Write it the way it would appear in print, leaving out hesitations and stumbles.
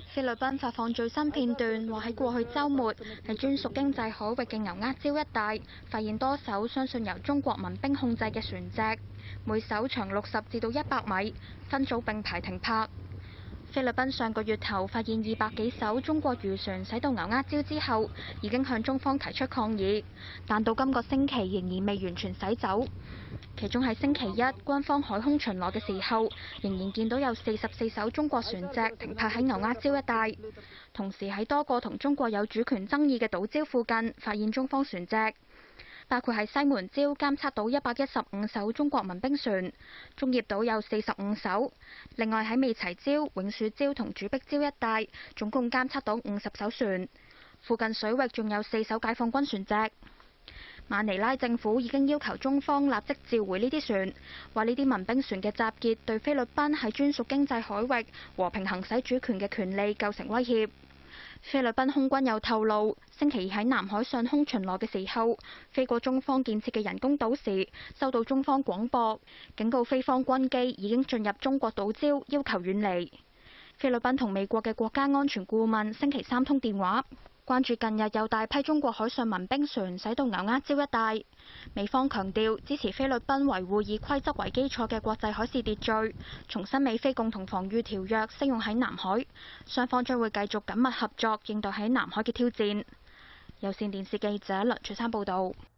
菲律賓發放最新片段，話喺過去週末喺專屬經濟海域嘅牛軛礁一帶，發現多艘相信由中國民兵控制嘅船隻，每艘長60至到100米，分組並排停泊。菲律賓上個月頭發現200幾艘中國漁船駛到牛軛礁之後，已經向中方提出抗議，但到今個星期仍然未完全駛走。其中喺星期一，軍方海空巡邏嘅時候，仍然見到有44艘中國船隻停泊喺牛軛礁一帶。同時喺多個同中國有主權爭議嘅島礁附近，發現中方船隻，包括喺西門礁監測到115艘中國民兵船，中業島有45艘。另外喺美齊礁、永暑礁同主碧礁一帶，總共監測到50艘船。附近水域仲有4艘解放軍船隻。馬尼拉政府已經要求中方立即召回呢啲船，話呢啲民兵船嘅集結對菲律賓喺專屬經濟海域和平行使主權嘅權利構成威脅。菲律賓空軍又透露，星期二喺南海上空巡邏嘅時候，飛過中方建設嘅人工島時，收到中方廣播，警告菲方軍機已經進入中國島礁，要求遠離。菲律賓同美國嘅國家安全顧問星期三通電話，關注近日有大批中國海上民兵船駛到牛軛礁一帶。美方強調支持菲律賓維護以規則為基礎嘅國際海事秩序，重申美菲共同防禦條約適用喺南海，雙方將會繼續緊密合作應對喺南海嘅挑戰。有線電視記者梁翠珊報導。